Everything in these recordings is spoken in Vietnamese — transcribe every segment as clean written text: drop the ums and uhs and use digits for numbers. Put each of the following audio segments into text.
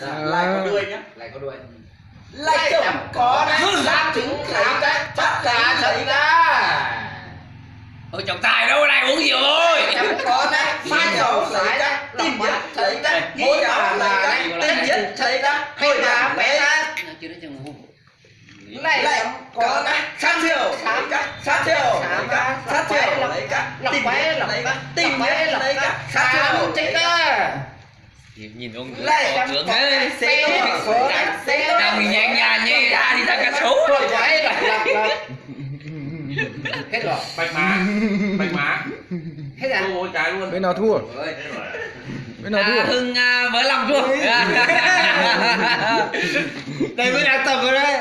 Lại có đuôi nhá. Lại có đuôi. Lại chẳng có đấy. Làm chứng khám đấy. Chắc cả thấy ra. Ôi trọng tài đâu này uống nhiều thôi. Chẳng có đấy. Phai dầu lấy đấy. Tìm nhất thấy đấy. Mỗi bà là đấy. Tìm nhất thấy đấy. Hồi bà bé đấy. Này lại có đấy. Sát thiểu. Sát thiểu. Sát thiểu lấy cả. Tìm nhất lấy cả. Tìm nhất lấy cả. Sát thiểu. Chết đó. Nhìn ông Lại trưởng thế. Xế Đang mình nhanh nhàn như ra thì ra cả số. rồi quái lọc. Hết rồi. Bạch má Hết rồi. ôi trái luôn. Bên nào thua? Bên nào thua? Hưng với lòng thua. Đây mới đang tập rồi đấy.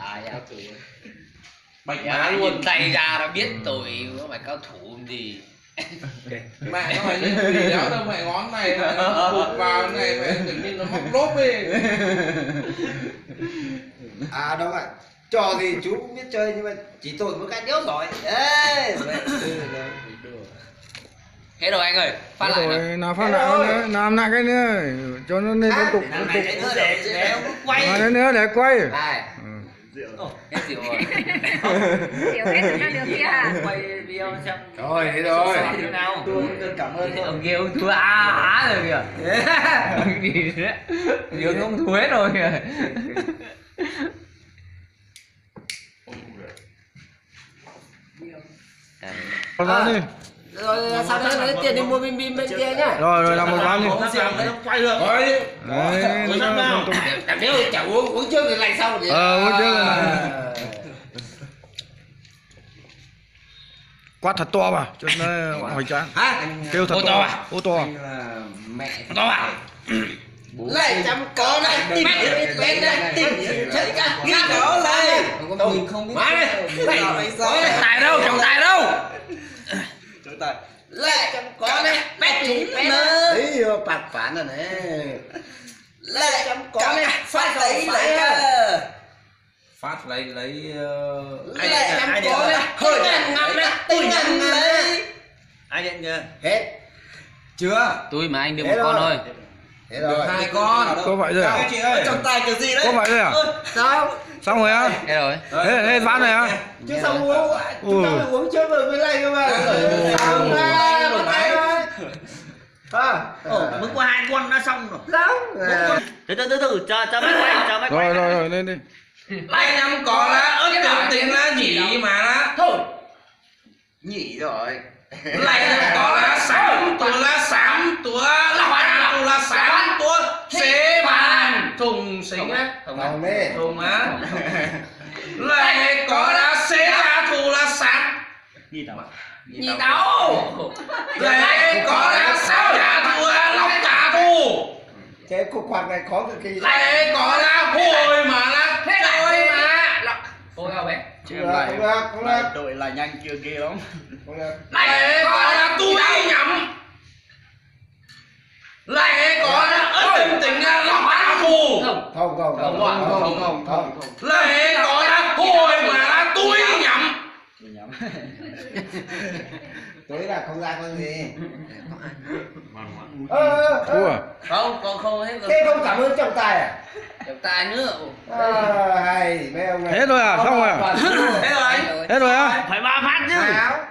Bạch má luôn. Nhìn tay ra đã biết tôi có phải cao thủ không gì. Mẹ nó phải lên quỷ đéo đâu mẹ ngón này nó bụt vào này mẹ tự nhiên nó móc lốp đi. À đúng rồi. Trò thì chú cũng biết chơi nhưng mà chỉ tội một cái nhớ rồi. Ê. Hết rồi anh ơi, phát lại rồi, nữa. nào phát lại nữa, làm lại cái nữa cho nó lên liên tục. Quay. Mà nữa để quay. Ai? Hết rượu rồi. Rượu hết rồi đang được kia à? Quay video xem. Rồi, thế rồi. Thế nào? Tôi cảm ơn thôi. Ông kia ông thua á rồi kìa. Ông đi đấy. Dương ông thua hết rồi kìa. Một ván đi. Rồi sao đấy lấy tiền đi mua bim bim bên kia nhá. Rồi, làm một ván đi. Quay được rồi. Đấy, nó Nếu chả uống trước thì lại sau thì. uống trước rồi. Quát thật to vào, cho nó hoành tráng. Hả? Kêu thật Ô to to. à? Ô to. Mẹ. To à? Lại chăm có này, tìm bên này, tìm thấy cả ghi đó này. Tôi không biết. Má này. Tài đâu, trọng tài đâu? Lại chăm có này, bét chúng nữa. Đấy, bạc phản rồi này. Lại chăm có này, phát lấy. Phát lấy Lại chăm có này, hơi ngắm này, tôi nhận lấy. ai nhận chưa? Hết. Chưa? Tôi mà anh được một con thôi. Hết Được rồi. 2 con. Có vậy rồi à? Chị ơi. Trong tay cái gì đấy? Có vậy rồi à? Sao? Xong rồi á? Hết rồi. Hết ván này á? Chứ sao uống? Chúng ta phải uống trước rồi mới lấy cơ mà. Xong ra, bắt tay thôi. Mới qua 2 con đã xong rồi. Xong. Từ cho máy quay, Rồi, lên đi. Lại năm có lá ớt tưởng tình là nhỉ mà lá. Thôi. Nhỉ rồi. Lại năm có lá sám tua lá sám tua lá hoa tua lá sám tua xế bàn thùng xính á. Thùng đi. Thùng á. Lại có lá xế á thù lá sám. Nhỉ Tấu. Lại có lá sáu trả thua lóc trả thù. Cái cục quạt này khó cực kỳ. Lại có lá hồi mà lá trôi mà. Ôi không bé. Không được. Đội là nhanh chưa kia lắm. Không được. Lại có lá túi nhầm. Lại có lá ớt tình là lóc trả thù. Không. Lại có lá hồi mà lá túi nhầm. Tối là không ra con gì. Thua. Không, còn không hết rồi. Thế không cảm ơn trọng tài à? Trọng tài nữa. Hay mấy ông này. Hết rồi à? Xong rồi à? Thế rồi. Hết rồi á? Phải 3 phát chứ.